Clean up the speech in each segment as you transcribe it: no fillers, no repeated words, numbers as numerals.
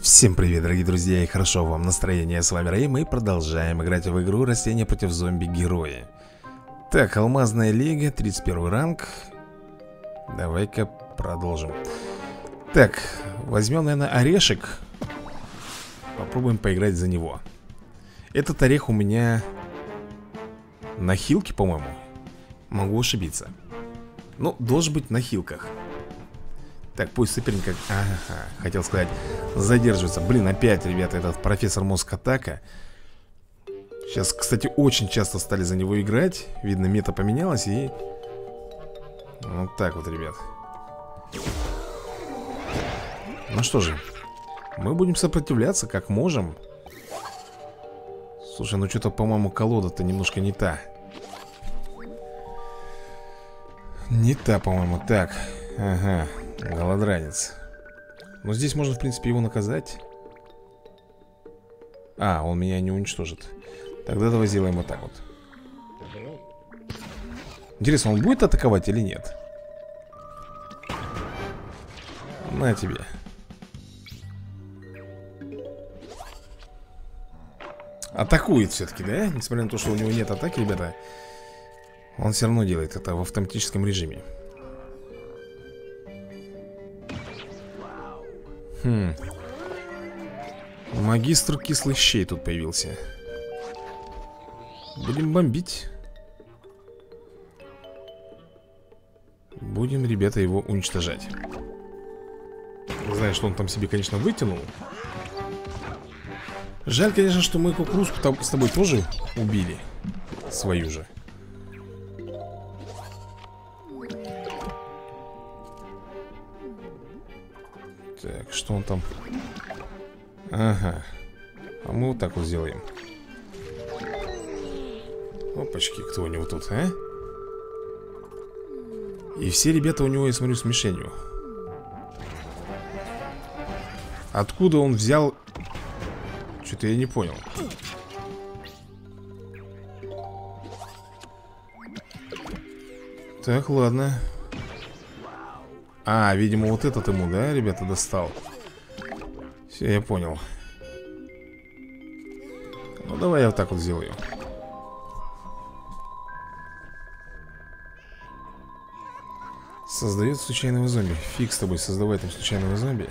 Всем привет, дорогие друзья, и хорошо вам настроение. С вами Рэй, мы продолжаем играть в игру Растения против зомби-герои. Так, алмазная лига, 31 ранг. Давай-ка продолжим. Так, возьмем, наверное, орешек. Попробуем поиграть за него. Этот орех у меня на хилке, по-моему. Могу ошибиться. Ну, должен быть на хилках. Так, пусть соперник, ага, хотел сказать, задерживается. Блин, опять, ребята, этот профессор Мозг-Атака. Сейчас, кстати, очень часто стали за него играть. Видно, мета поменялась и... Вот так вот, ребят. Ну что же, мы будем сопротивляться как можем. Слушай, ну что-то, по-моему, колода-то немножко не та. Не та, по-моему. Так, ага. Голодранец. Но здесь можно, в принципе, его наказать. А, он меня не уничтожит. Тогда давай сделаем вот так вот. Интересно, он будет атаковать или нет? На тебе. Атакует все-таки, да? Несмотря на то, что у него нет атаки, ребята, он все равно делает это в автоматическом режиме. Магистр кислых щей тут появился. Будем бомбить. Будем, ребята, его уничтожать. Не знаю, что он там себе, конечно, вытянул. Жаль, конечно, что мы кукурузку с тобой тоже убили. Свою же. Так, что он там? Ага. А мы вот так вот сделаем. Опачки, кто у него тут, а? И все ребята у него, я смотрю, с мишенью. Откуда он взял? Что-то я не понял. Так, ладно. А, видимо, вот этот ему, да, ребята, достал. Все, я понял. Ну, давай я вот так вот сделаю. Создает случайного зомби. Фиг с тобой, создавай там случайного зомби.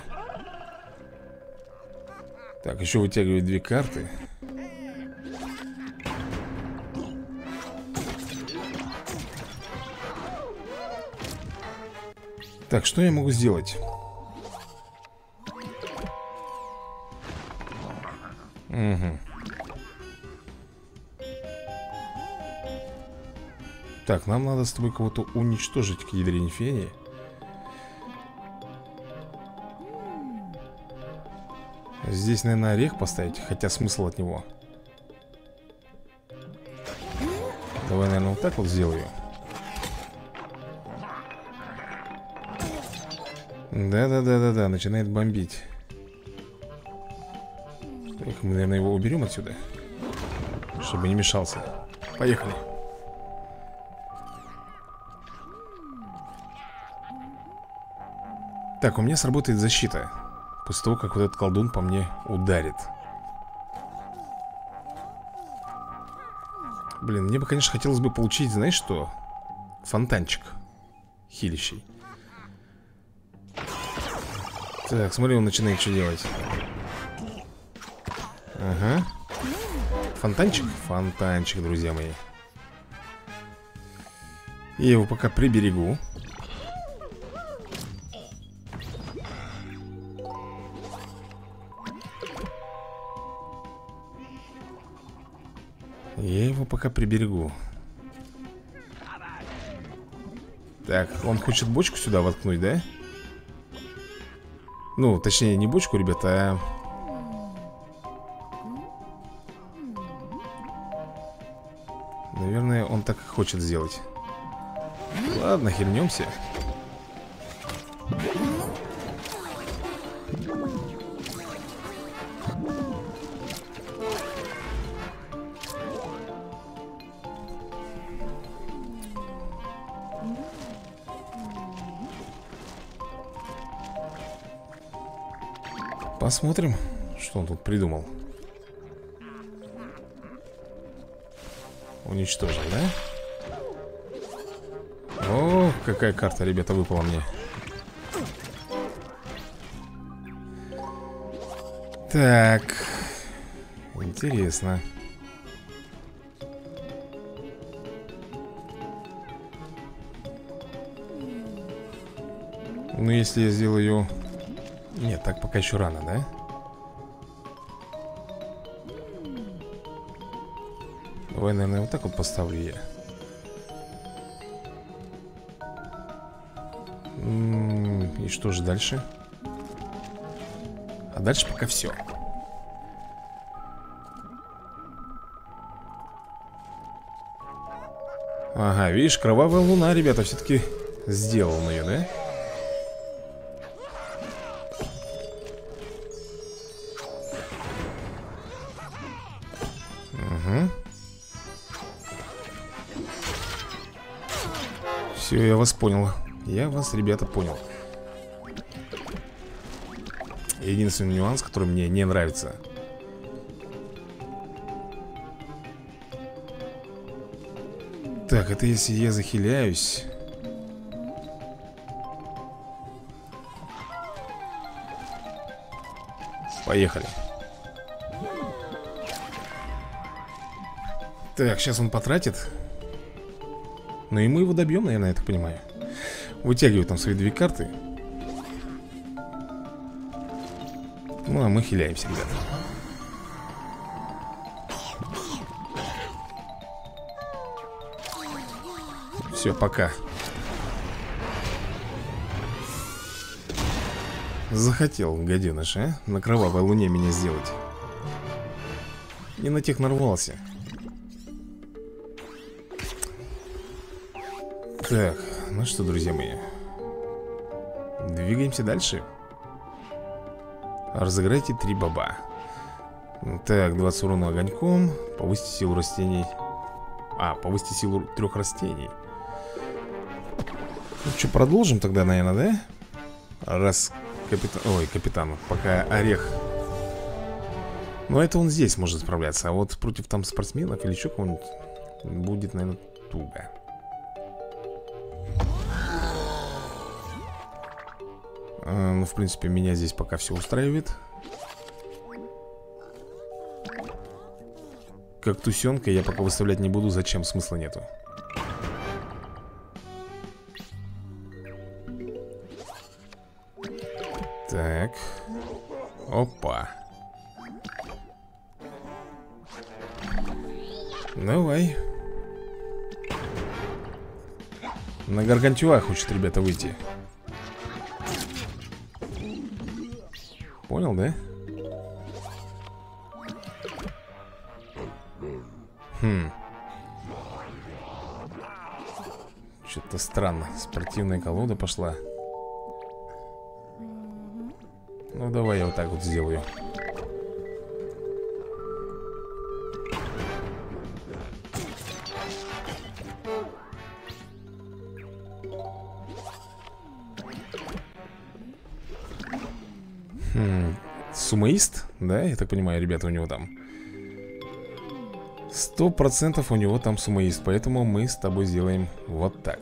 Так, еще вытягивает 2 карты. Так, что я могу сделать? Угу. Так, нам надо с тобой кого-то уничтожить к ядрине фени. Здесь, наверное, орех поставить, хотя смысл от него. Давай, наверное, вот так вот сделаю. Да, начинает бомбить. Так, мы, наверное, его уберем отсюда, чтобы не мешался. Поехали. Так, у меня сработает защита после того, как вот этот колдун по мне ударит. Блин, мне бы, конечно, хотелось бы получить, знаешь что? Фонтанчик хилящий. Так, смотри, он начинает что делать. Ага. Фонтанчик? Фонтанчик, друзья мои. Я его пока приберегу. Я его пока приберегу. Так, он хочет бочку сюда воткнуть, да? Ну, точнее, не бочку, ребята, а... Наверное, он так и хочет сделать. Ладно, хернемся. Посмотрим, что он тут придумал. Уничтожил, да? О, какая карта, ребята, выпала мне. Так. Интересно. Ну, если я сделаю... Нет, так пока еще рано, да? Давай, наверное, вот так вот поставлю я. И что же дальше? А дальше пока все. Ага, видишь, кровавая луна, ребята, все-таки сделал ее, да? Угу. Все, я вас понял. Я вас, ребята, понял. Единственный нюанс, который мне не нравится. Так, это если я захиляюсь. Поехали. Так, сейчас он потратит. Ну и мы его добьем, наверное, я так понимаю. Вытягивает там свои 2 карты. Ну, а мы хиляемся, ребята. Все, пока. Захотел, гаденыш, а? На кровавой луне меня сделать. Не на тех нарвался. Так, ну что, друзья мои, двигаемся дальше. Разыграйте 3 баба. Так, 20 урона огоньком. Повысьте силу растений. Повысьте силу 3 растений. Ну что, продолжим тогда, наверное, да? Раз капитан... Ой, капитан, пока орех. Но это он здесь может справляться. А вот против там спортсменов или еще кого-нибудь будет, наверное, туго. Ну, в принципе, меня здесь пока все устраивает. Как тусенка я пока выставлять не буду. Зачем? Смысла нету. Так. Опа. Давай. На Гаргантюа хочет, ребята, выйти. Понял, да? Что-то странно. Спортивная колода пошла. Ну, давай я вот так вот сделаю. Сумоист, да, я так понимаю, ребята, у него там 100% у него там сумоист. Поэтому мы с тобой сделаем вот так.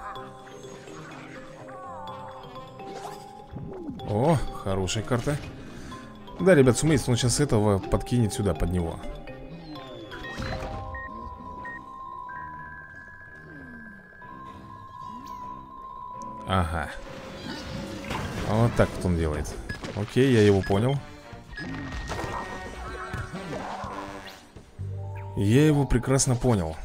О, хорошая карта. Да, ребят, сумоист, он сейчас этого подкинет сюда, под него. Ага. Вот так вот он делает. Окей, я его понял. Я его прекрасно понял.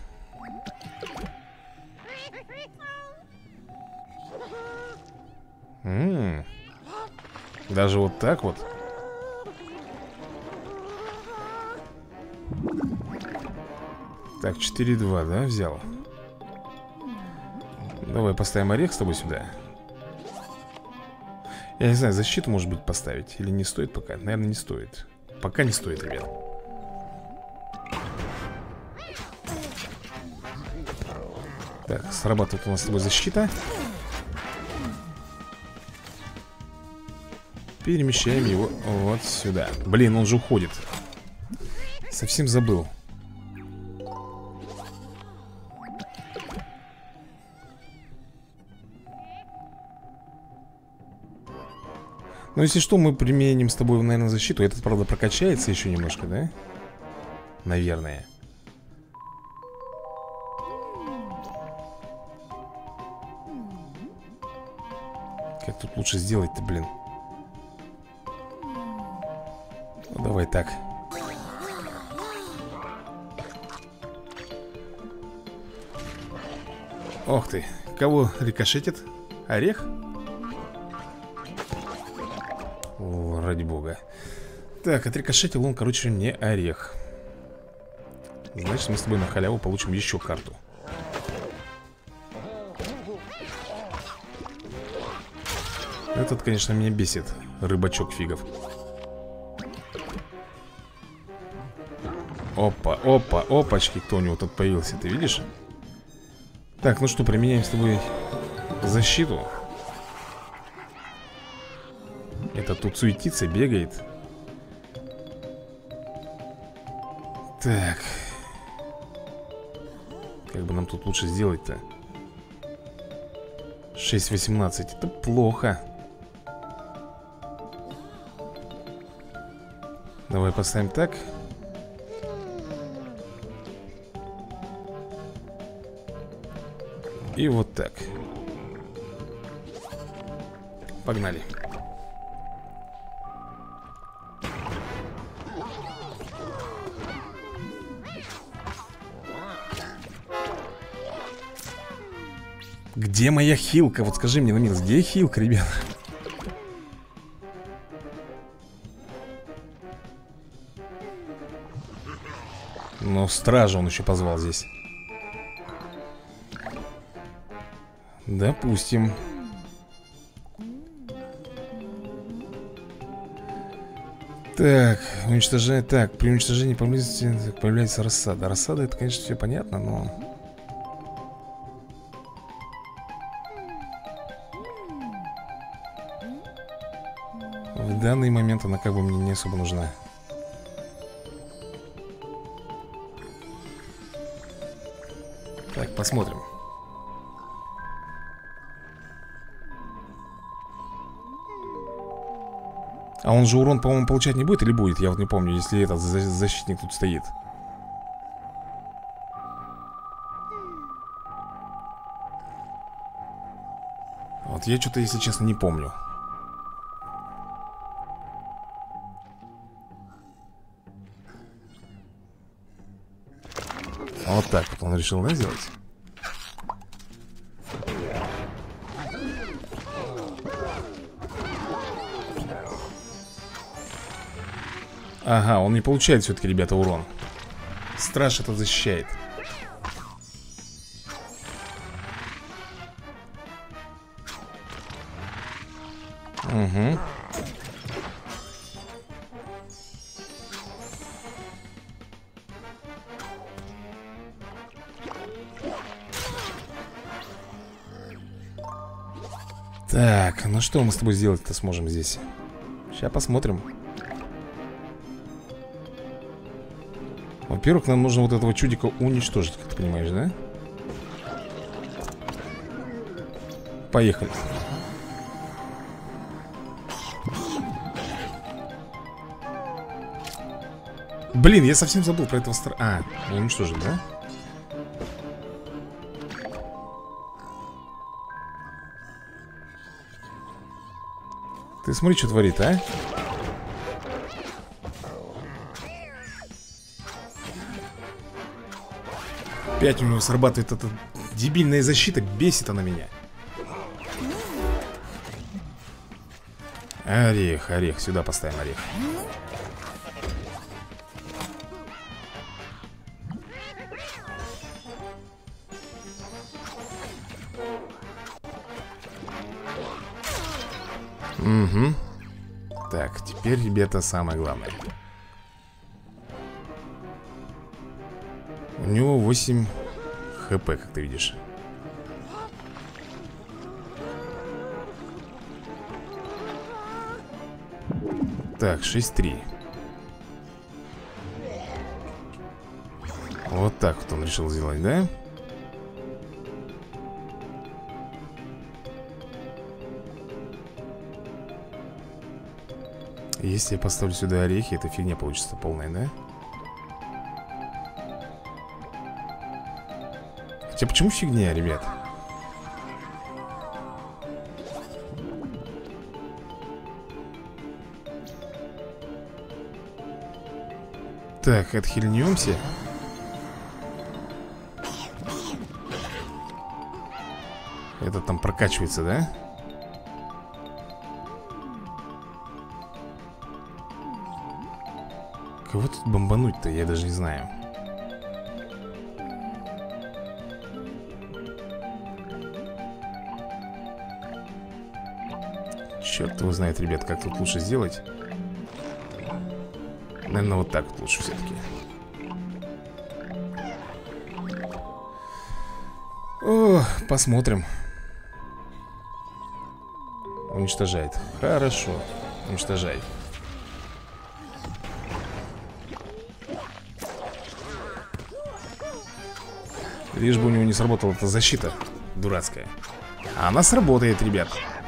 Даже вот так вот. Так, 4-2, да, взял. Давай поставим орех с тобой сюда. Я не знаю, защиту, может быть, поставить. Или не стоит пока? Наверное, не стоит. Пока не стоит, ребят. Так, срабатывает у нас с тобой защита. перемещаем его вот сюда. Блин, он же уходит. Совсем забыл. Но если что, мы применим с тобой, наверное, защиту. Этот, правда, прокачается еще немножко, да? Наверное. Как тут лучше сделать-то, блин? Ну, давай так. Ох ты, кого рикошетит? Орех? О, ради бога. Так, отрикошетил он, короче, не орех. Значит, мы с тобой на халяву получим еще карту. Этот, конечно, меня бесит. Рыбачок фигов. Опа, опа, опачки. Кто у него тут появился, ты видишь? Так, ну что, применяем с тобой защиту. Это тут суетится, бегает. Так. Как бы нам тут лучше сделать-то? 6-18. Это плохо. Давай поставим так. И вот так. Погнали. Где моя хилка? Вот скажи мне на милость, где хилка, ребята? Но стража он еще позвал здесь. Допустим. Так, уничтожение. Так, при уничтожении поблизости появляется рассада. Рассада, это, конечно, все понятно, но... В данный момент она как бы мне не особо нужна. Так, посмотрим. А он же урон, по-моему, получать не будет или будет? Я вот не помню, если этот защитник тут стоит. Вот я что-то, если честно, не помню. Вот так вот он решил, да, сделать? Ага, он не получает все-таки, ребята, урон. Страж это защищает. Угу. Так, ну что мы с тобой сделать-то сможем здесь? Сейчас посмотрим. Во-первых, нам нужно вот этого чудика уничтожить, как ты понимаешь, да? Поехали. Блин, я совсем забыл про этого А, уничтожить, да? Ты смотри, что творит, а? Опять у него срабатывает эта дебильная защита. Бесит она меня. Орех, орех, сюда поставим орех. Угу. Так, теперь, ребята, самое главное. У него 8 хп, как ты видишь. Так, 6-3. Вот так вот он решил сделать, да? Если я поставлю сюда орехи, эта фигня получится полная, да? Хотя почему фигня, ребят? Так, отхильнемся. Этот там прокачивается, да? Кого тут бомбануть-то, я даже не знаю. Черт его знает, ребят, как тут лучше сделать. Наверное, вот так вот лучше все-таки. О, посмотрим. Уничтожает. Хорошо, уничтожай. Лишь бы у него не сработала эта защита дурацкая. А она сработает, ребят.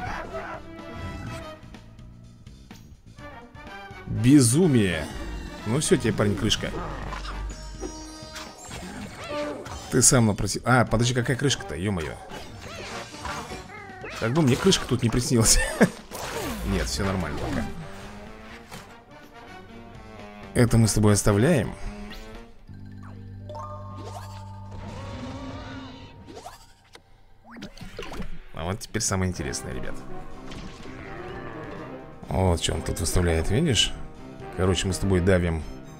Безумие. Ну все, тебе, парень, крышка. Ты сам напросил. А, подожди, какая крышка-то, ё-моё. Как бы мне крышка тут не приснилась. Нет, все нормально пока. Это мы с тобой оставляем. А вот теперь самое интересное, ребят. Вот что он тут выставляет, видишь? Короче, мы с тобой давим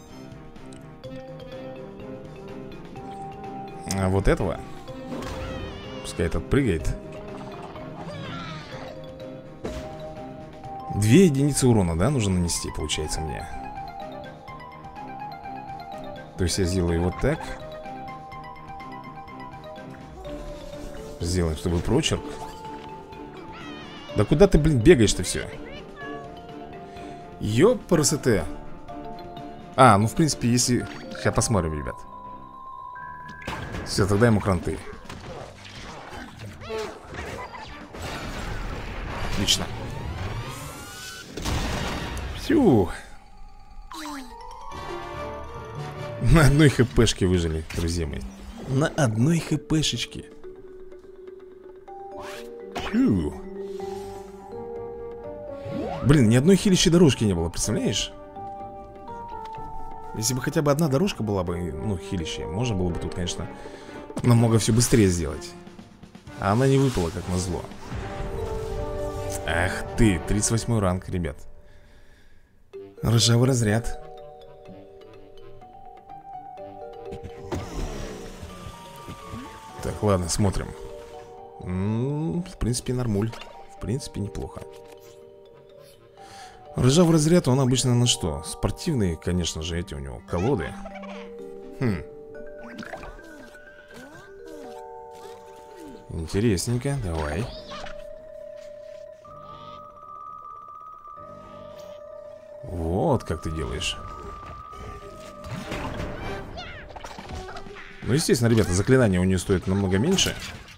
вот этого. Пускай этот прыгает. 2 единицы урона, да, нужно нанести, получается, мне. То есть я сделаю вот так. Сделаем, чтобы прочерк. Да куда ты, блин, бегаешь-то все? Ёпрст. А, ну в принципе, если... Сейчас посмотрим, ребят. Все, тогда ему кранты. Отлично. Фью. На одной хпшке выжили, друзья мои. На одной хпшечке. Фью. Блин, ни одной хилищей дорожки не было, представляешь? Если бы хотя бы одна дорожка была бы, ну, хилище, можно было бы тут, конечно, намного все быстрее сделать. А она не выпала, как назло. Ах ты, 38 ранг, ребят. Ржавый разряд. Так, ладно, смотрим. В принципе, нормуль. В принципе, неплохо. Ржавый разряд, он обычно на что? Спортивные, конечно же, эти у него колоды. Интересненько, давай. Вот как ты делаешь. Ну, естественно, ребята, заклинания у нее стоят намного меньше.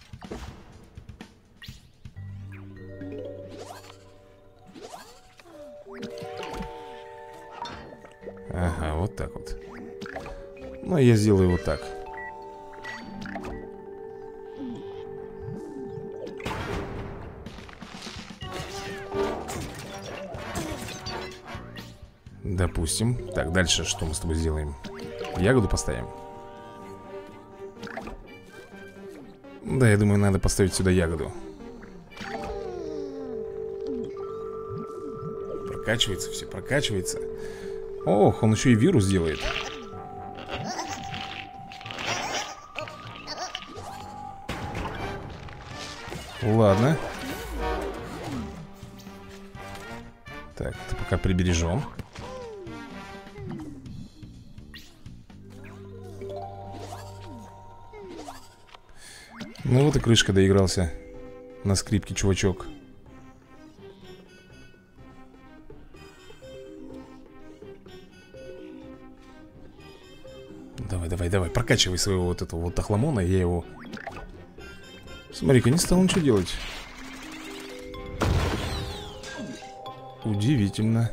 Ага, вот так вот. Ну, я сделаю вот так. Допустим. Так, дальше что мы с тобой сделаем? Ягоду поставим. Да, я думаю, надо поставить сюда ягоду. Прокачивается все, прокачивается. Ох, он еще и вирус делает. Ладно. Так, это пока прибережем. Ну вот и крышка доигрался на скрипке, чувачок. Давай, давай, давай, прокачивай своего вот этого вот охламона. Я его... Смотри-ка, не стал ничего делать. Удивительно.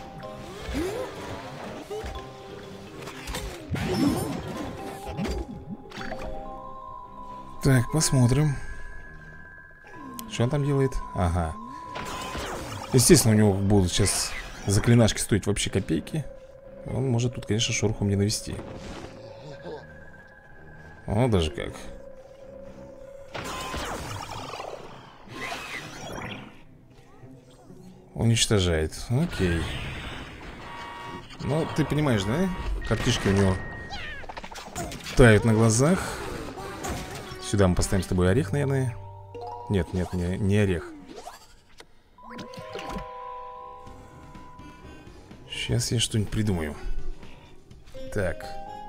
Так, посмотрим. Что он там делает? Ага. Естественно, у него будут сейчас заклинашки стоить вообще копейки. Он может тут, конечно, шороху мне навести. О, даже как. Уничтожает. Окей. Ну, ты понимаешь, да? Картишки у него тают на глазах. Сюда мы поставим с тобой орех, наверное. Нет, нет, не орех. Сейчас я что-нибудь придумаю. Так.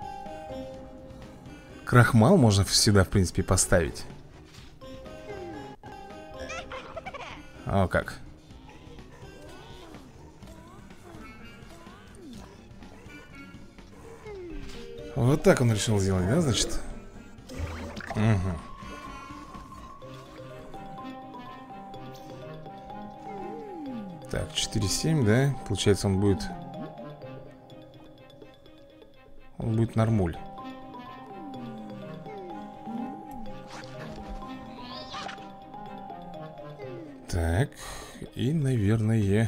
Крахмал можно сюда, в принципе, поставить. О, как. Вот так он решил сделать, да, значит? Угу. Так, 4,7, да? Получается, он будет... Он будет нормуль. Так, и, наверное...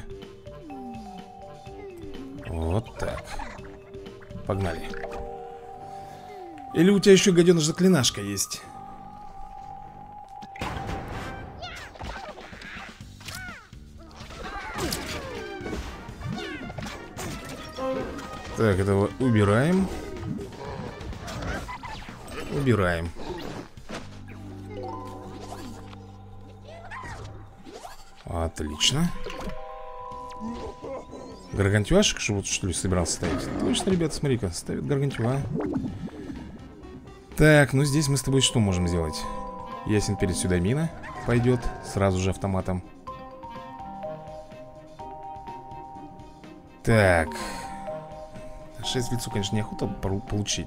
Вот так. Погнали. Или у тебя еще, гаденыш, заклинашка есть? Так, этого убираем. Убираем. Отлично. Гаргантюашек, что ли, собирался ставить? Точно, ребята, смотри-ка, ставит гаргантюа. Так, ну здесь мы с тобой что можем сделать? Ясен перед сюда мина пойдет сразу же автоматом. Так. 6 в лицо, конечно, неохота получить.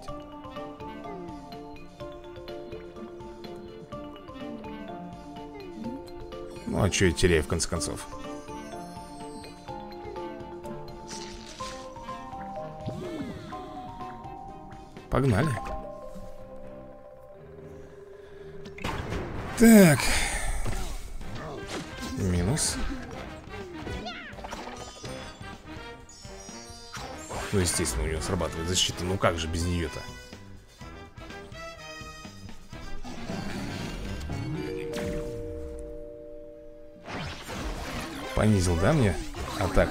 Ну, а что я теряю, в конце концов? Погнали. Так. Минус. Ну, естественно, у него срабатывает защита. Ну, как же без нее-то? Понизил, да, мне атаку?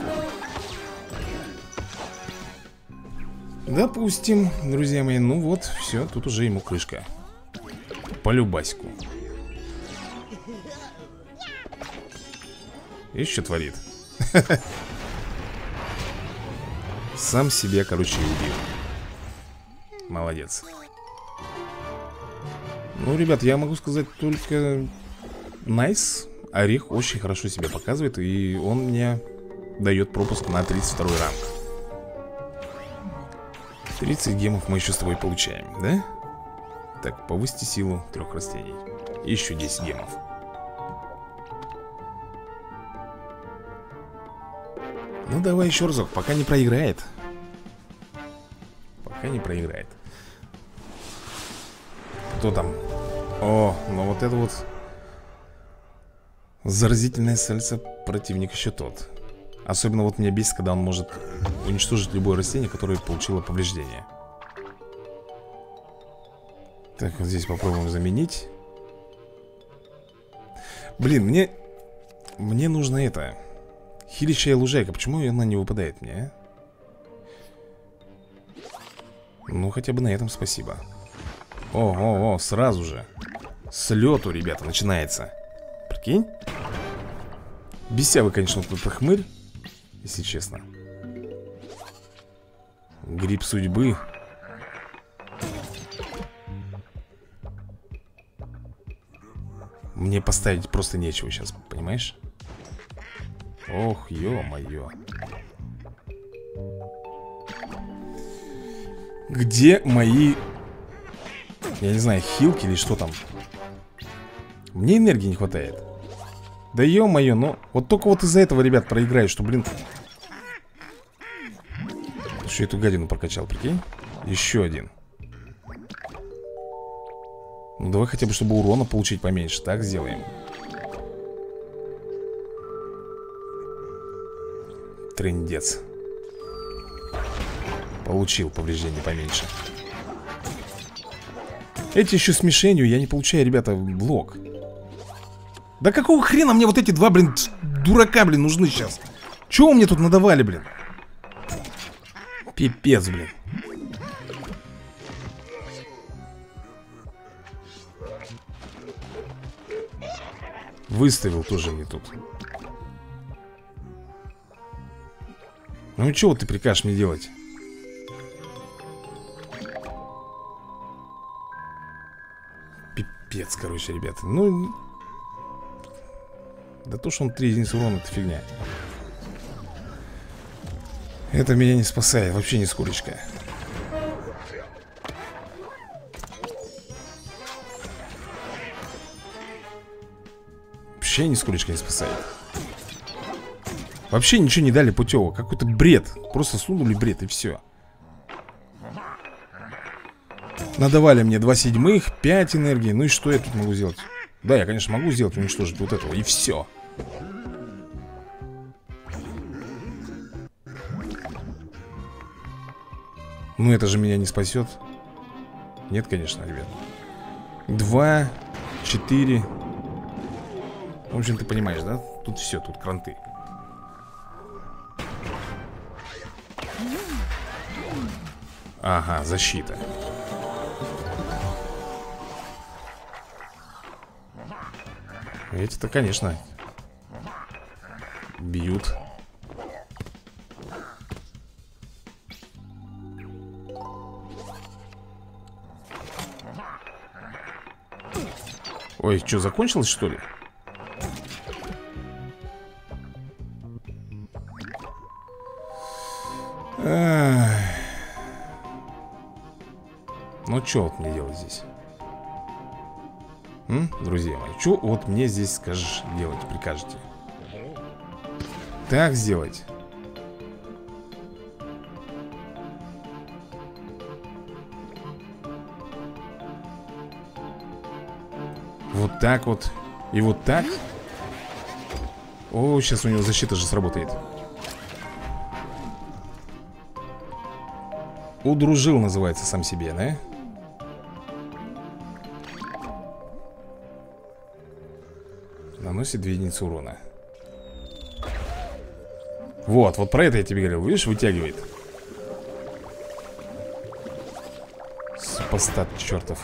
Допустим, друзья мои. Ну вот, все, тут уже ему крышка. По любасику. И что творит? Сам себя, короче, убил. Молодец. Ну, ребят, я могу сказать только найс. Орех очень хорошо себя показывает. И он мне дает пропуск на 32 ранг. 30 гемов мы еще с тобой получаем, да? Так, повысьте силу 3 растений. Еще 10 гемов. Ну давай еще разок, пока не проиграет. Пока не проиграет. Кто там? О, ну вот это вот заразительное сальце противник еще тот. Особенно вот меня бесит, когда он может уничтожить любое растение, которое получило повреждение. Так, вот здесь попробуем заменить. Блин, мне нужно это. Хилящая лужайка, почему она не выпадает мне, а? Ну, хотя бы на этом спасибо. О, сразу же. С лету, ребята, начинается. Прикинь? Бесявый, конечно, вот этот хмырь, если честно. Гриб судьбы. Мне поставить просто нечего сейчас, понимаешь? Ох, ё-моё. Где мои... Я не знаю, хилки или что там. Мне энергии не хватает. Да ё-моё, ну... Вот только вот из-за этого, ребят, проиграю, что, блин... Еще эту гадину прокачал, прикинь. Еще один. Ну давай хотя бы, чтобы урона получить поменьше. Так сделаем. Трындец. Получил повреждение поменьше. Эти еще с мишенью я не получаю, ребята, блок. Да какого хрена мне вот эти два, блин, дурака, блин, нужны сейчас? Чего мне тут надавали, блин? Пипец, блин. Выставил тоже мне тут. Ну и чего ты прикажешь мне делать? Пипец, короче, ребята. Ну... Да то, что он 3 единицы урона, это фигня. Это меня не спасает, вообще не скорочка. Вообще ни скорочка не спасает. Вообще ничего не дали путево. Какой-то бред. Просто сунули бред и все. Надавали мне 2 седьмых, 5 энергии. Ну и что я тут могу сделать? Да, я, конечно, могу сделать, уничтожить вот этого. И все. Ну это же меня не спасет. Нет, конечно, ребят. 2, 4. В общем, ты понимаешь, да? Тут все, тут кранты. Ага, защита. Эти-то, конечно, бьют. Ой, что, закончилось, что ли? Ну, что вот мне делать здесь? Друзья мои, что вот мне здесь скажешь делать, прикажете? Так сделать. Вот так вот. И вот так. О, сейчас у него защита же сработает. Удружил, называется, сам себе, да? Наносит 2 единицы урона. Вот про это я тебе говорил. Видишь, вытягивает. Супостат чертов.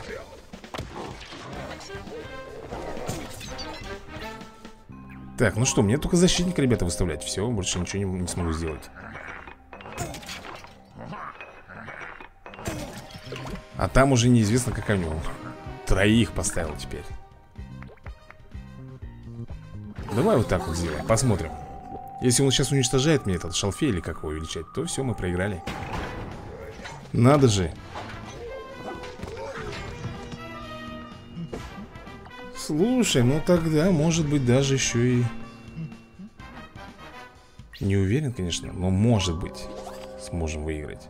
Так, ну что, мне только защитника, ребята, выставлять. Все, больше ничего не смогу сделать. А там уже неизвестно, какая у него. 3 поставил теперь. Давай вот так вот сделаем, посмотрим. Если он сейчас уничтожает мне этот шалфей, или как его увеличать, то все, мы проиграли. Надо же. Слушай, ну тогда, может быть, даже еще и... Не уверен, конечно, но может быть сможем выиграть.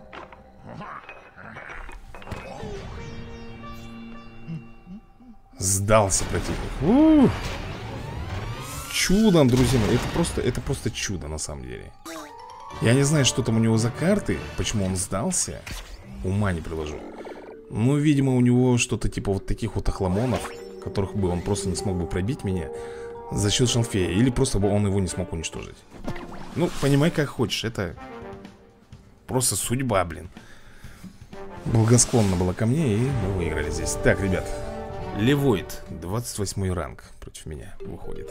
Сдался противник. Чудом, друзья мои. Это просто чудо, на самом деле. Я не знаю, что там у него за карты, почему он сдался. Ума не приложу. Ну, видимо, у него что-то типа вот таких вот охламонов, которых бы он просто не смог бы пробить меня за счет шалфея. Или просто бы он его не смог уничтожить. Ну, понимай, как хочешь. Это просто судьба, блин. Благосклонна была ко мне, и мы выиграли здесь. Так, ребят, Левойд, 28 ранг против меня выходит.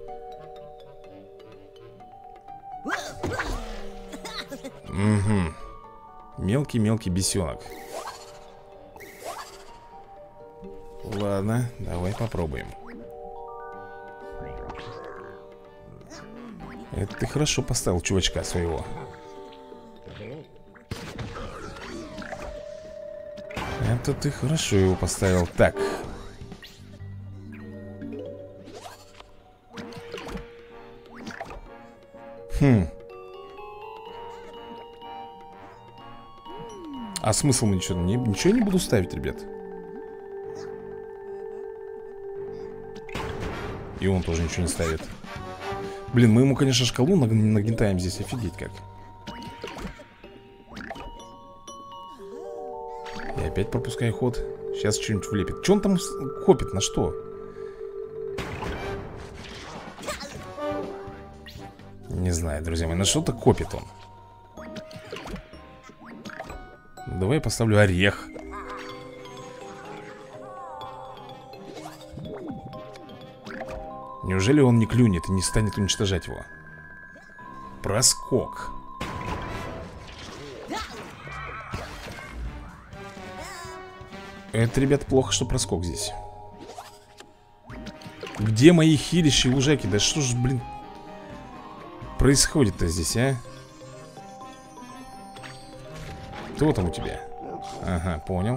Угу. Мелкий-мелкий бесенок. Ладно, давай попробуем. Это ты хорошо поставил чувачка своего. это ты хорошо его поставил. Так. А смысл ничего не буду ставить, ребят. И он тоже ничего не ставит. Блин, мы ему, конечно, шкалу нагнетаем здесь. Офигеть как. И опять пропускаю ход. Сейчас что-нибудь влепит. Что он там копит? На что? Не знаю, друзья мои. На что-то копит он. Давай я поставлю орех. Неужели он не клюнет и не станет уничтожать его? Проскок. Это, ребят, плохо, что проскок здесь. Где мои хилищи лужаки? Да что ж, блин, происходит-то здесь, а? Кто там у тебя? Ага, понял.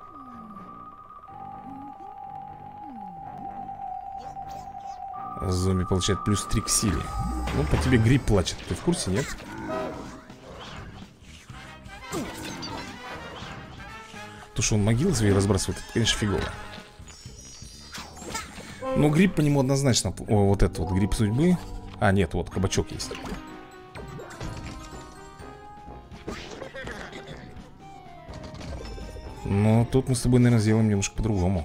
Зомби получает плюс 3 к силе. Ну, по тебе гриб плачет. Ты в курсе, нет? То, что он могилы свои разбрасывает, это, конечно, фигово. Но гриб по нему однозначно. О, вот это вот гриб судьбы. А, нет, вот кабачок есть. Но тут мы с тобой, наверное, сделаем немножко по-другому.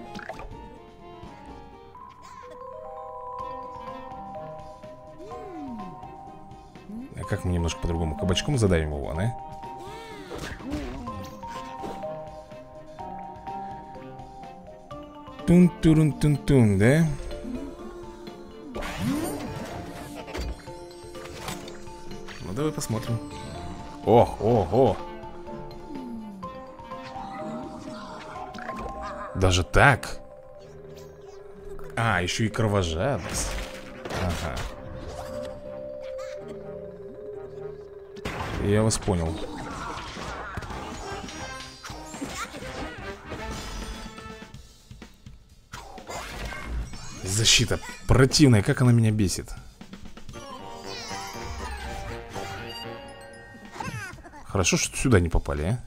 А как мы немножко по-другому? Кабачком задавим его, да? Тун-турун-тун-тун, да? Ну, давай посмотрим. Ох, ого! Даже так? А, еще и кровожадность. Ага. Я вас понял. Защита противная, как она меня бесит. Хорошо, что сюда не попали, а?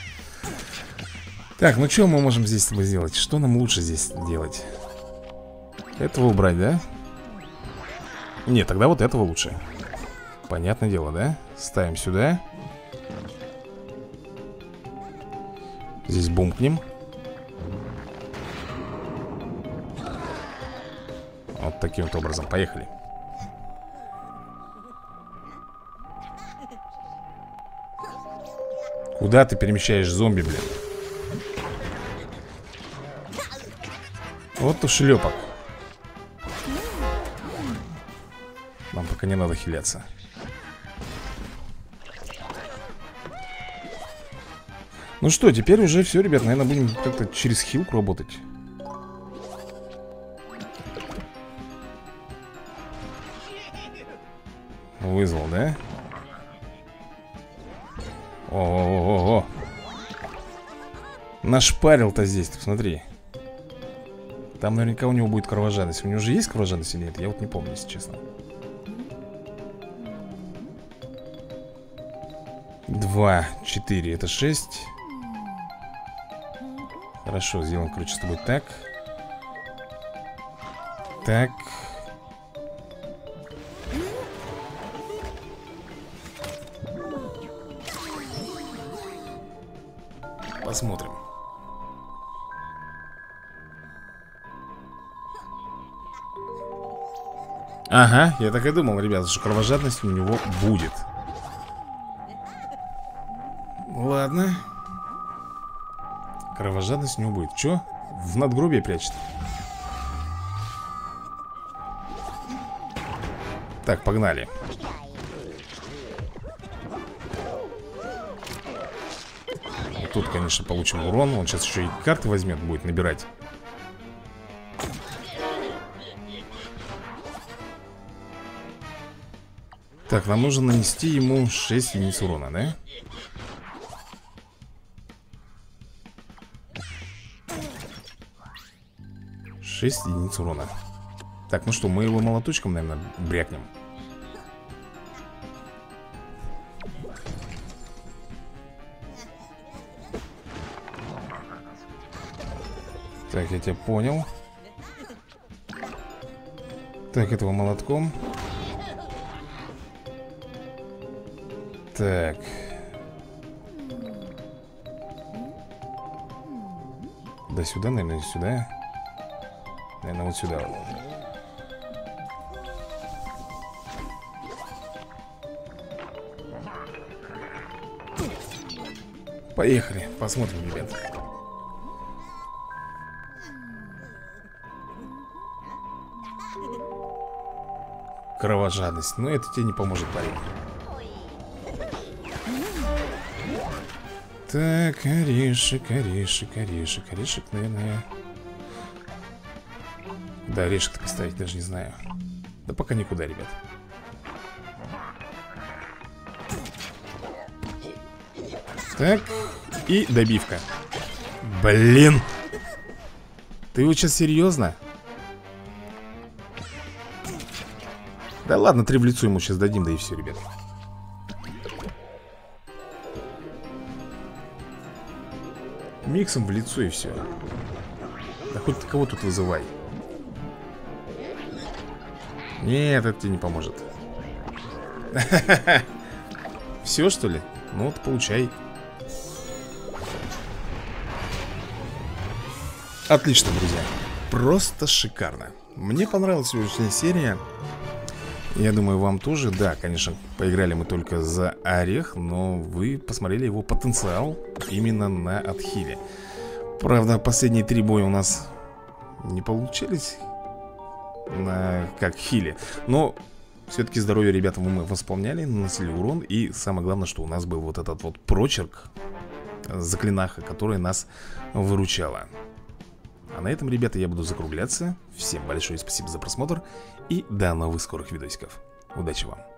Так, ну что мы можем здесь с тобой сделать? Что нам лучше здесь делать? Этого убрать, да? Нет, тогда вот этого лучше. Понятное дело, да? Ставим сюда. Здесь бумкнем. Вот таким вот образом, поехали. Куда ты перемещаешь зомби, блин? Вот у шлепок. Нам пока не надо хиляться. Ну что, теперь уже все, ребят, наверное, будем как-то через хилку работать. Вызвал, да? О-о-о-о-о. Нашпарил-то здесь, ты посмотри. Там наверняка у него будет кровожадность. У него же есть кровожадность или нет? Я вот не помню, если честно. 2, 4, это 6. Хорошо, сделаем, короче, с тобой так. Так. Посмотрим. Ага, я так и думал, ребята, что кровожадность у него будет. Ладно. Кровожадность у него будет. Че? В надгробие прячет. Так, погнали. Вот тут, конечно, получим урон. Он сейчас еще и карты возьмет, будет набирать. Так, нам нужно нанести ему 6 единиц урона, да? 6 единиц урона. Так, ну что, мы его молоточком, наверное, брякнем. Так, я тебя понял. Так, этого молотком. Так. Да сюда, наверное, сюда. Наверное, вот сюда вот. Поехали, посмотрим, ребят. Кровожадность. Но это тебе не поможет, парень. Так, орешек, орешек, орешек. Орешек, наверное. Да, орешек-то поставить даже не знаю. Да пока никуда, ребят. Так, и добивка. Блин. Ты вот сейчас серьезно? Да ладно, 3 в лицо ему сейчас дадим, да и все, ребят. Миксом в лицо и все. Да хоть ты кого тут вызывай. Нет, это тебе не поможет. Все, что ли? Ну вот, получай. Отлично, друзья. Просто шикарно. Мне понравилась сегодняшняя серия. Я думаю, вам тоже. Да, конечно, поиграли мы только за орех, но вы посмотрели его потенциал именно на отхиле. Правда, последние 3 боя у нас не получились на как хиле. Но все-таки здоровье ребятам мы восполняли, наносили урон. И самое главное, что у нас был вот этот вот прочерк заклинаха, который нас выручала. А на этом, ребята, я буду закругляться. Всем большое спасибо за просмотр. И до новых скорых видосиков. Удачи вам.